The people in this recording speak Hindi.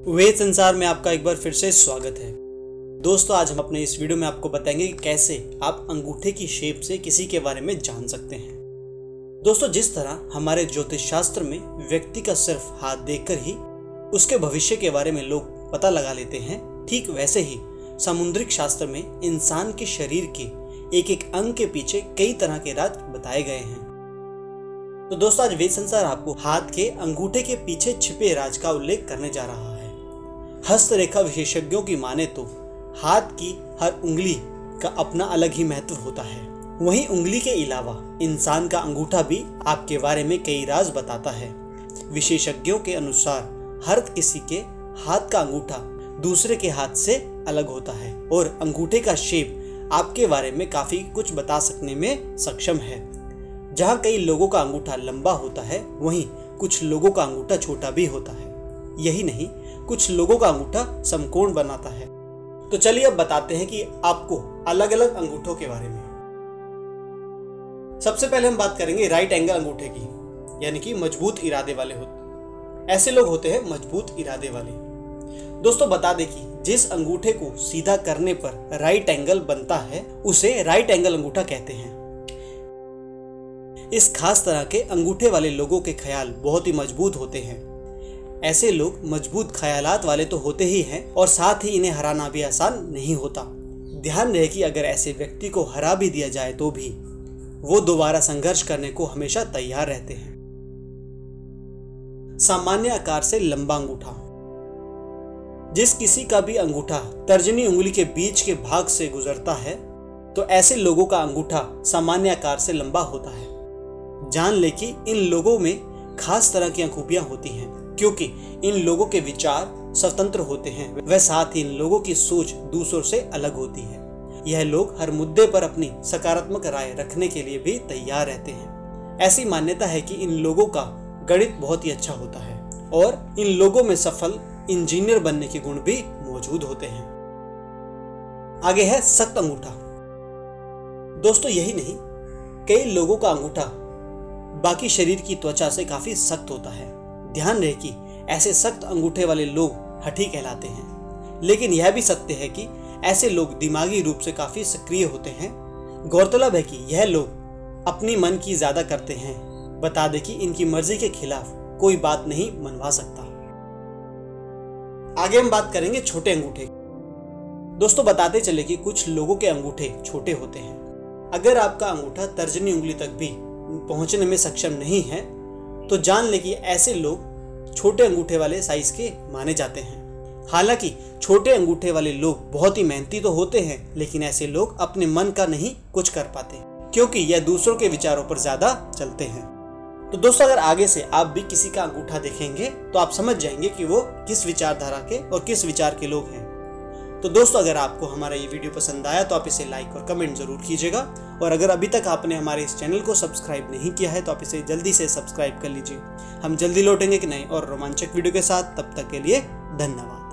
वेद संसार में आपका एक बार फिर से स्वागत है। दोस्तों, आज हम अपने इस वीडियो में आपको बताएंगे कि कैसे आप अंगूठे की शेप से किसी के बारे में जान सकते हैं। दोस्तों, जिस तरह हमारे ज्योतिष शास्त्र में व्यक्ति का सिर्फ हाथ देखकर ही उसके भविष्य के बारे में लोग पता लगा लेते हैं, ठीक वैसे ही सामुद्रिक शास्त्र में इंसान के शरीर के एक एक अंग के पीछे कई तरह के राज बताए गए हैं। तो दोस्तों, आज वेद संसार आपको हाथ के अंगूठे के पीछे छिपे राज का उल्लेख करने जा रहा है। हस्तरेखा विशेषज्ञों की माने तो हाथ की हर उंगली का अपना अलग ही महत्व होता है। वहीं उंगली के अलावा इंसान का अंगूठा भी आपके बारे में कई राज बताता है। विशेषज्ञों के अनुसार हर किसी के हाथ का अंगूठा दूसरे के हाथ से अलग होता है और अंगूठे का शेप आपके बारे में काफी कुछ बता सकने में सक्षम है। जहाँ कई लोगों का अंगूठा लंबा होता है, वहीं कुछ लोगों का अंगूठा छोटा भी होता है। यही नहीं, कुछ लोगों का अंगूठा समकोण बनाता है। तो चलिए अब बताते हैं कि आपको अलग अलग अंगूठों के बारे में। सबसे पहले हम बात करेंगे राइट एंगल अंगूठे की, यानी कि मजबूत इरादे वाले होते। ऐसे लोग होते हैं मजबूत इरादे वाले। दोस्तों, बता दें कि जिस अंगूठे को सीधा करने पर राइट एंगल बनता है, उसे राइट एंगल अंगूठा कहते हैं। इस खास तरह के अंगूठे वाले लोगों के ख्याल बहुत ही मजबूत होते हैं। ऐसे लोग मजबूत ख्यालात वाले तो होते ही हैं और साथ ही इन्हें हराना भी आसान नहीं होता। ध्यान रहे कि अगर ऐसे व्यक्ति को हरा भी दिया जाए तो भी वो दोबारा संघर्ष करने को हमेशा तैयार रहते हैं। सामान्य आकार से लंबा अंगूठा। जिस किसी का भी अंगूठा तर्जनी उंगली के बीच के भाग से गुजरता है, तो ऐसे लोगों का अंगूठा सामान्य आकार से लंबा होता है। जान ले कि इन लोगों में खास तरह की खूबियां होती हैं, क्योंकि इन लोगों के विचार स्वतंत्र होते हैं। वह साथ ही इन लोगों की सोच दूसरों से अलग होती है। यह लोग हर मुद्दे पर अपनी सकारात्मक राय रखने के लिए भी तैयार रहते हैं। ऐसी मान्यता है कि इन लोगों का गणित बहुत ही अच्छा होता है और इन लोगों में सफल इंजीनियर बनने के गुण भी मौजूद होते हैं। आगे है सख्त अंगूठा। दोस्तों, यही नहीं, कई लोगों का अंगूठा बाकी शरीर की त्वचा से काफी सख्त होता है। ध्यान रहे कि ऐसे सख्त अंगूठे वाले लोग हठी कहलाते हैं, लेकिन यह भी सत्य है कि ऐसे लोग दिमागी रूप से काफी सक्रिय होते हैं। गौरतलब है कि यह लोग अपनी मन की ज्यादा करते हैं। बता दें कि इनकी मर्जी के खिलाफ कोई बात नहीं मनवा सकता। आगे हम बात करेंगे छोटे अंगूठे। दोस्तों, बताते चले कि कुछ लोगों के अंगूठे छोटे होते हैं। अगर आपका अंगूठा तर्जनी उंगली तक भी पहुंचने में सक्षम नहीं है, तो जान ले कि ऐसे लोग छोटे अंगूठे वाले साइज के माने जाते हैं। हालांकि छोटे अंगूठे वाले लोग बहुत ही मेहनती तो होते हैं, लेकिन ऐसे लोग अपने मन का नहीं कुछ कर पाते, क्योंकि यह दूसरों के विचारों पर ज्यादा चलते हैं। तो दोस्तों, अगर आगे से आप भी किसी का अंगूठा देखेंगे तो आप समझ जाएंगे कि वो किस विचारधारा के और किस विचार के लोग हैं। तो दोस्तों, अगर आपको हमारा ये वीडियो पसंद आया तो आप इसे लाइक और कमेंट जरूर कीजिएगा, और अगर अभी तक आपने हमारे इस चैनल को सब्सक्राइब नहीं किया है तो आप इसे जल्दी से सब्सक्राइब कर लीजिए। हम जल्दी लौटेंगे कि नए और रोमांचक वीडियो के साथ। तब तक के लिए धन्यवाद।